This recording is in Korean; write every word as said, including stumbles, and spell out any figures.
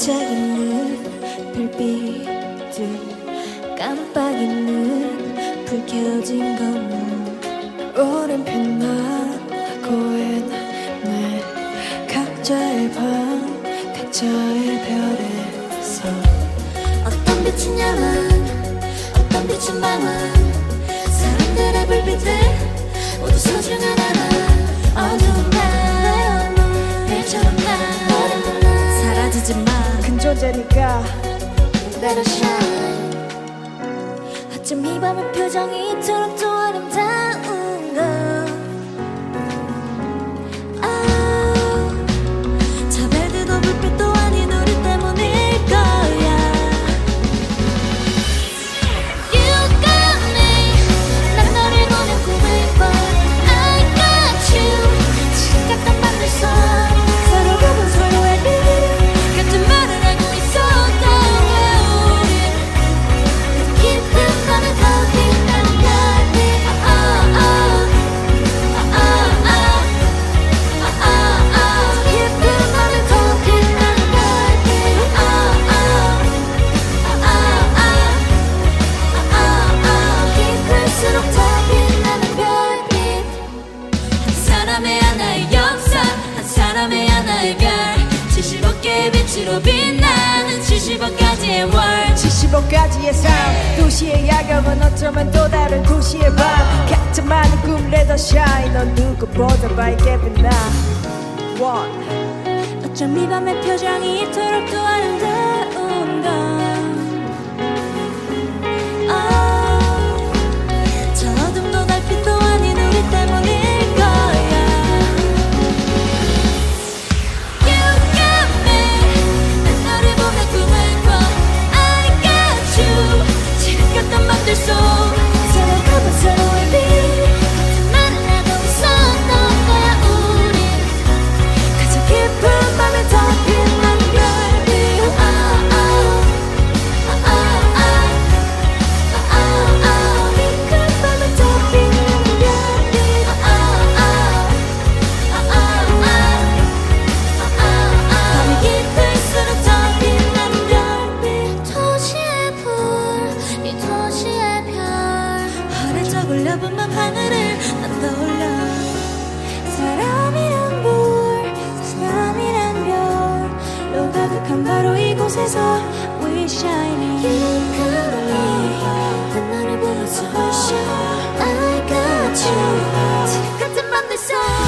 반짝이는 별빛들 깜빡이는 불 켜진 건물 오랜 빛나고엔 내 각자의 방 각자의 별에서 어떤 빛은 야망 어떤 빛은 방황 사람들의 불빛들 모두 소중한 하나 어두운 날 별처럼 나 사라지지 마 큰 존재니까 Let it shine 어쩜 이 밤의 표정이 이토록 또 아름다운 걸 저 별들도 불빛도 아닌 우리 때문일 거야 You got me 난 너를 보면 꿈을 꿔 I got you 지금 같던 밤들 속 서로 가본 서로의 일 같은 말을 알고 있었던 우린 깊은 밤에 더 빛나는 별빛 oh, oh, oh, oh, oh, oh, oh. 깊은 밤에 더 빛나는 별빛 oh, oh, oh, oh, oh. 깊을수록 더 빛나는 별빛 한 사람의 하나의 역사 한 사람의 하나의 별 칠십억 개의 빛으로 빛나는 칠십억 가지의 월 칠십억 가지의 삶 도시의 야경은 어쩌면 또 다른 도시의 밤 같은 많은 꿈을 더 shine 넌 누구보다 밝게 빛나 One 어쩜 이 밤의 표정이 이토록 또 아름다운 건 oh, 저 어둠도 달빛도 아닌 우리 때문일 거야 You got me 난 너를 보며 꿈을 꿔 I got you 지금 같던 밤들 속 서로 가본 서로의 빛 같은 말을 하고 있었던 거야 우린 가장 깊은 밤에 더 빛나는 별빛 oh, oh, oh, oh, oh, oh, oh. 깊은 밤에 더 빛나는 별빛 oh, oh, oh, oh, oh, oh. 밤이 깊을수록 더 빛나는 별빛 도시의 불, 이 도시의 별 하늘 저 올려본 밤 하늘을 난 떠올려 사람이란 불, 사람이란 별로 가득한 바로 이곳에서 We shining You got me 난 너를 보면서 We shine I got you 지금 같은 밤들 속